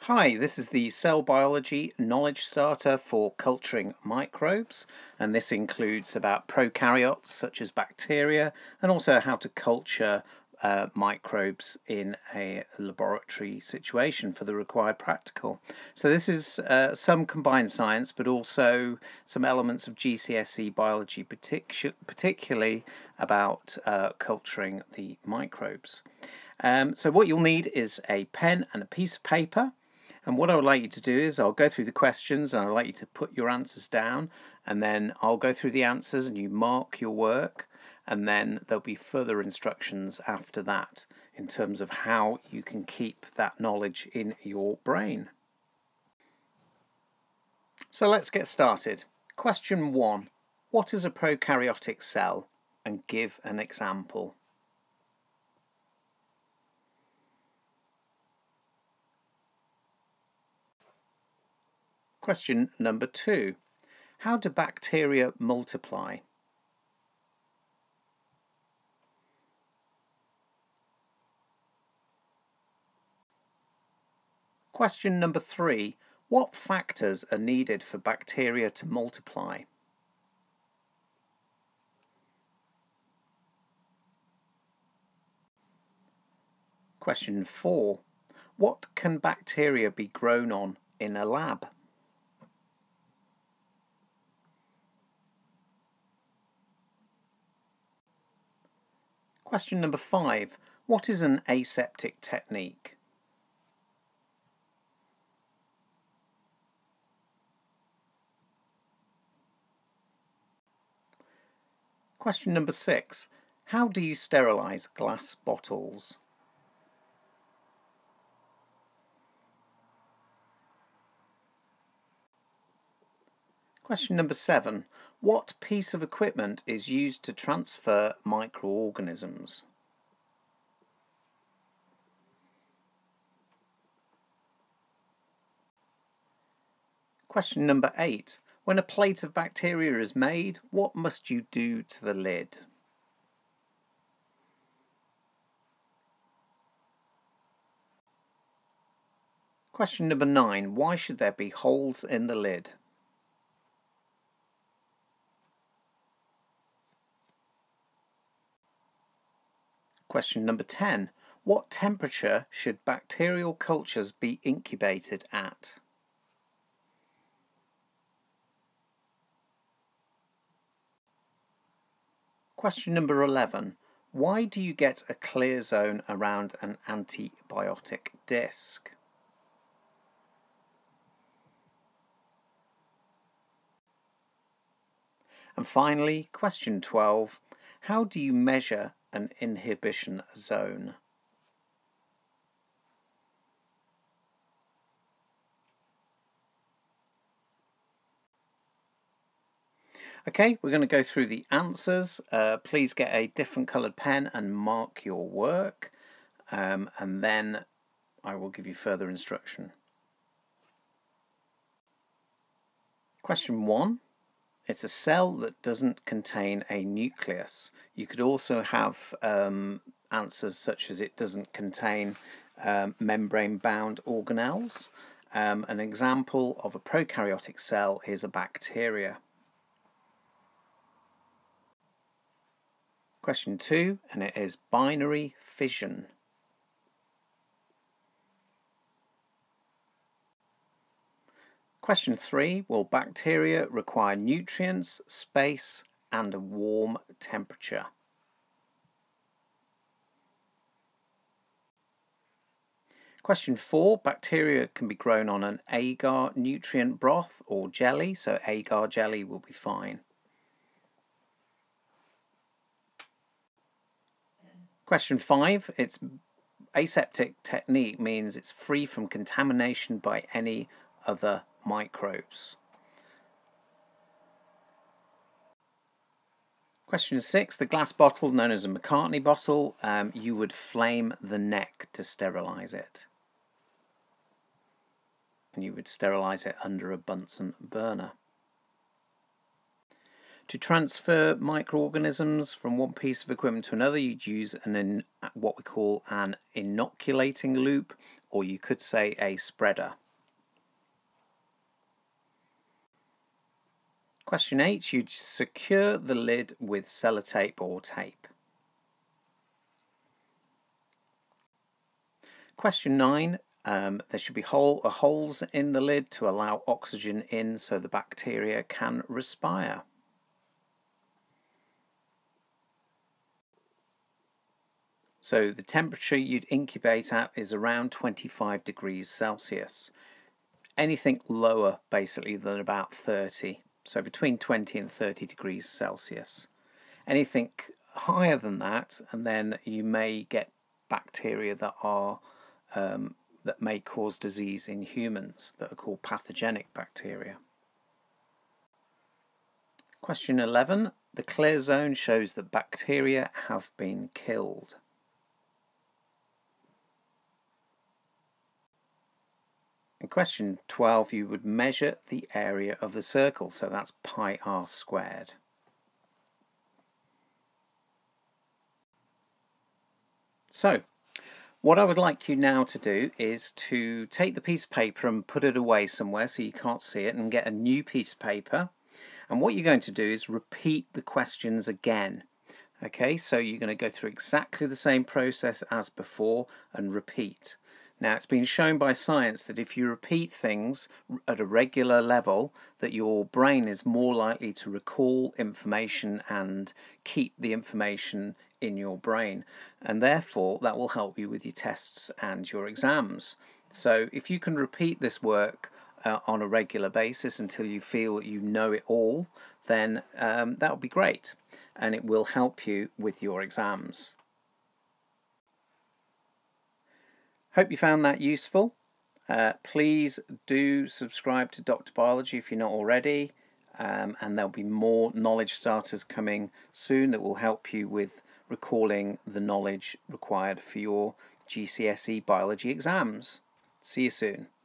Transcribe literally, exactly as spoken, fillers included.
Hi, this is the Cell Biology Knowledge Starter for culturing microbes, and this includes about prokaryotes such as bacteria and also how to culture uh, microbes in a laboratory situation for the required practical. So this is uh, some combined science but also some elements of G C S E Biology, partic particularly about uh, culturing the microbes. Um, so what you'll need is a pen and a piece of paper. And what I would like you to do is I'll go through the questions and I'd like you to put your answers down, and then I'll go through the answers and you mark your work, and then there'll be further instructions after that in terms of how you can keep that knowledge in your brain. So let's get started. Question one. What is a prokaryotic cell? And give an example. Question number two. How do bacteria multiply? Question number three. What factors are needed for bacteria to multiply? Question four. What can bacteria be grown on in a lab? Question number five. What is an aseptic technique? Question number six. How do you sterilize glass bottles? Question number seven. What piece of equipment is used to transfer microorganisms? Question number eight. When a plate of bacteria is made, what must you do to the lid? Question number nine. Why should there be holes in the lid? Question number ten. What temperature should bacterial cultures be incubated at? Question number eleven. Why do you get a clear zone around an antibiotic disc? And finally, question twelve. How do you measure an inhibition zone? Okay, we're going to go through the answers. Uh, please get a different coloured pen and mark your work, um, and then I will give you further instruction. Question one. It's a cell that doesn't contain a nucleus. You could also have um, answers such as it doesn't contain um, membrane-bound organelles. Um, an example of a prokaryotic cell is a bacteria. Question two, and it is binary fission. Question three, will bacteria require nutrients, space, and a warm temperature? Question four, bacteria can be grown on an agar nutrient broth or jelly, so agar jelly will be fine. Question five, its aseptic technique means it's free from contamination by any other microbes. Question six, the glass bottle known as a McCartney bottle, um, you would flame the neck to sterilize it. And you would sterilize it under a Bunsen burner. To transfer microorganisms from one piece of equipment to another, you'd use an in, what we call an inoculating loop, or you could say a spreader. Question eight, you'd secure the lid with sellotape or tape. Question nine, um, there should be hole, uh, holes in the lid to allow oxygen in so the bacteria can respire. So the temperature you'd incubate at is around twenty-five degrees Celsius. Anything lower basically than about thirty, so between twenty and thirty degrees Celsius. Anything higher than that, and then you may get bacteria that are um, that may cause disease in humans, that are called pathogenic bacteria. Question eleven, the clear zone shows that bacteria have been killed. In question twelve, you would measure the area of the circle, so that's pi r squared. So, what I would like you now to do is to take the piece of paper and put it away somewhere so you can't see it, and get a new piece of paper. And what you're going to do is repeat the questions again. Okay, so you're going to go through exactly the same process as before and repeat. Now, it's been shown by science that if you repeat things at a regular level, that your brain is more likely to recall information and keep the information in your brain, and therefore that will help you with your tests and your exams. So if you can repeat this work uh, on a regular basis until you feel that you know it all, then um, that would be great, and it will help you with your exams. Hope you found that useful. Uh, please do subscribe to Doctor Biology if you're not already, um, and there'll be more knowledge starters coming soon that will help you with recalling the knowledge required for your G C S E Biology exams. See you soon.